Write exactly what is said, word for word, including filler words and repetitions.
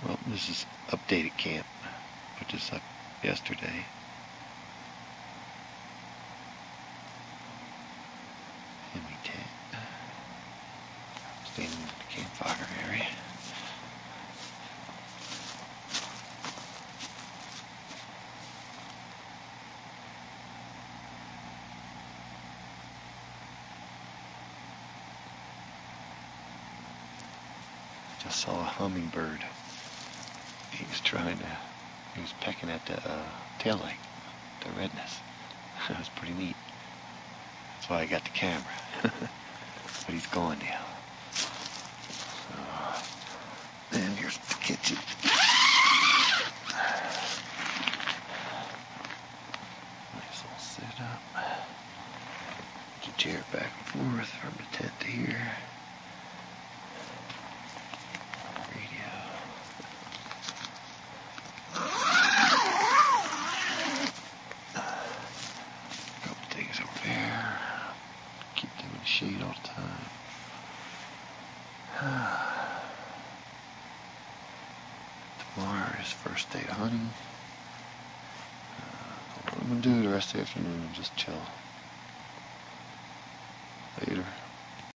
Well, this is updated camp. Put this up yesterday. Hemi tent. Standing in the campfire area. Just saw a hummingbird. He was trying to, he was pecking at the uh, tail light, the redness. That was pretty neat. That's why I got the camera. But he's gone now. So, and here's the kitchen. Nice little setup. Put your chair back and forth from the tent to here. Shade all the time. Tomorrow is first day of hunting. Uh, what I'm gonna do the rest of the afternoon, just chill.